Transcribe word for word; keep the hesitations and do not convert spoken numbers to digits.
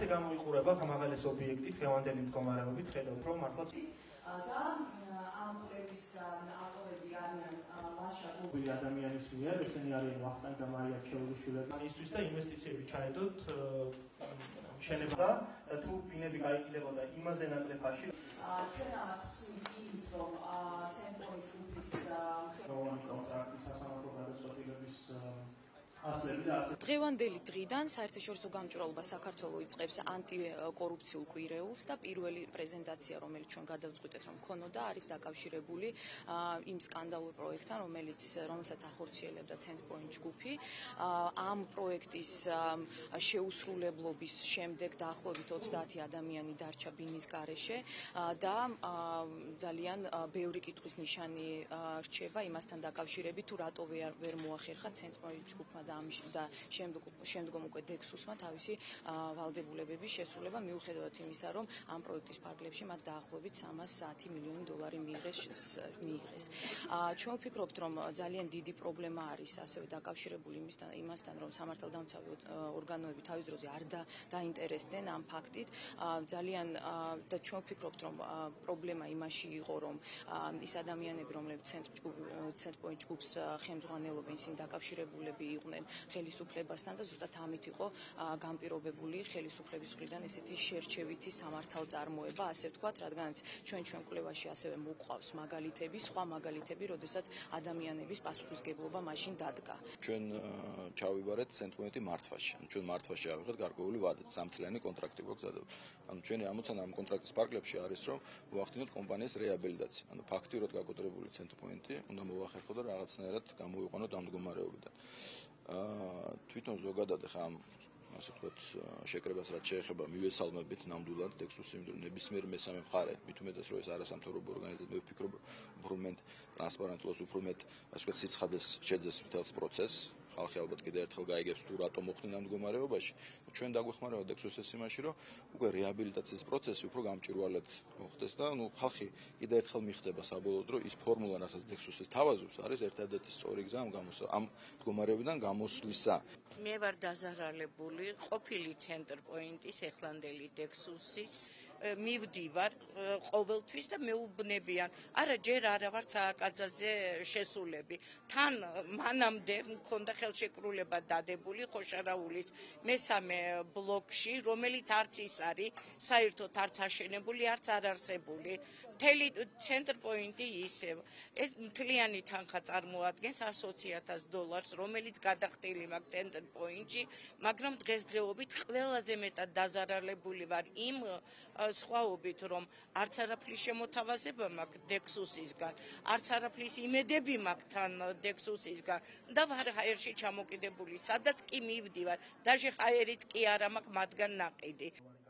ასე გამოიყურება ხმაღალეს ობიექტი დღევანდელი მდგომარეობით ხედავთ რომ მართლაც და ამ პროექტის ავტორები არიან ლაშა გუბი ადამიანის მიერ ესენი არიან ვახტანგ და მარია ჩეულიშვილები ისთვის და ინვესტიციები ჩაედოთ შენებდა და თუ ბინები გაიყიდებოდა იმაზე ნაკლებაში ჩვენ ამას ვსვით რომ ცენტრალური ჯგუფის კონტრაქტის სასამართლო გადაწყვეტილების დღევანდელი დღიდან საერთაშორისო გამჭვირვალობა საქართველოს იწყებს ანტიკორუფციულ კვირეულს და პირველი პრეზენტაცია, რომელიც ჩვენ გადავწყვიტეთ, რომ ქონოდა, არის დაკავშირებული იმ სკანდალურ პროექტთან, რომელიც რომელსაც ახორციელებდა Centerpoint ჯგუფი. ამ პროექტის შეუსრულებლობის შემდეგ დაახლოებით ოცდაათი ადამიანი დარჩა ბინის გარეშე და ძალიან ბევრი კითხვის ნიშანი რჩება იმასთან დაკავშირებით, თუ რატო ვერ მოახერხა Centerpoint ჯგუფმა და და შემდგომ უკვე დექსუსმა თავისი ვალდებულებების შესრულება მიუხედავად იმისა, რომ ამ პროექტის ფარგლებში მათ დაახლოებით სამას ათი მილიონი დოლარი მიიღეს. ჩვენ ვფიქრობთ, რომ ძალიან დიდი პრობლემა არის ასევე დაკავშირებული იმასთან, რომ სამართალდამცავი ორგანოები თავის დროზე არ დაინტერესდნენ ამ ფაქტით. ძალიან და ჩვენ ვფიქრობთ, რომ პრობლემა იმაში იყო, რომ ის ადამიანები, რომლებიც Centerpoint ჯგუფს ხელმძღვანელობენ, ისინი დაკავშირებულები იყვნენ ხელისუფლებასთან და ზუსტად ამით იყო განპირობებული ხელისუფლების მხრიდან ესეთი შერჩევითი სამართალწარმოება, ასე ვთქვათ, რადგანაც ჩვენ ჩვენ კვლევაში ასევე მოყვავს მაგალითები, სხვა მაგალითები, როდესაც ადამიანების პასუხისგებლობა მაშინ დადგა. ჩვენ ჩავიბარეთ Centerpoint-ი მართვაში. ჩვენ მართვაში ავიღეთ გარკვეული ვადით, სამწლიანი კონტრაქტი გვაქვს დადებული. ანუ ჩვენი ამოცანა ამ კონტრაქტის ფარგლებში არის, რომ მოახდინოთ კომპანიის რეაბილიტაცია. ანუ ფაქტიურად გაკოტრებული Centerpoint-ი უნდა მოახერხო და რაღაცნაირად გამოიყვანოთ ამ მდგომარეობიდან. თვითონ ზოგადად ხა ამ ასე ვთქვათ შეკრებას რაც შეეხება მივესალმებით ნამდვილად დექსუსი, იმიტომ რომ ნებისმიერ მესამე მხარე, მით უმეტეს რომ ეს არასამთავრობო ორგანიზაცია, მე ვფიქრობ, უფრო მეტ ტრანსპარენტულობას, უფრო მეტ ასე ვთქვათ სიცხადეს შეძეს მთელს პროცესს. ხალხი ალბათ კიდევ ერთხელ გაიგებს თუ რატომ მოხდნენ ამ მდგომარეობაში. ჩვენ დაგვეხმარება დექსუსის იმაში, რომ უკვე რეაბილიტაციის პროცესი უფრო გამჭვირვალედ მოხდეს და ნუ ხალხი კიდევ ერთხელ მიხვდება საბოლოოდ, რომ ის ფორმულა, რასაც დექსუსის თავაზობს, არის ერთადერთი სწორი გზა ამ ამ მდგომარეობიდან გამოსვლისა. მე ვარ დაზარალებული ყოფილი Centerpoint-ის ეხლანდელი დექსუსის მივდივარ ყოველთვის და მეუბნებიან, არა ჯერ არა ვარ სააკაძეზე შესულები. თან მანამდე მქონდა ხელშეკრულება დადებული ხოშარაულის მესამე ბლოკში, რომელიც არც ის არის საერთოდ არც აშენებული, არც არ არსებული. მთელი Centerpoint-ი ისევ ეს მთლიანი თანხა წარმოადგენს ასი ათას დოლარს, რომელიც გადახდილი მაქვს Centerpoint-ში, მაგრამ დღესდღეობით ყველაზე მეტად დაზარალებული ვარ იმ სხვაობით, რომ არც არაფრის შემოთავაზება მაქვს დექსუსისგან, არც არაფრის იმედები მაქვს თან დექსუსისგან და ვარ ჰაერში ჩამოკიდებული, სადაც კი მივდივარ, даже ჰაერიც კი არა მაქვს მათგან ნაყიდი.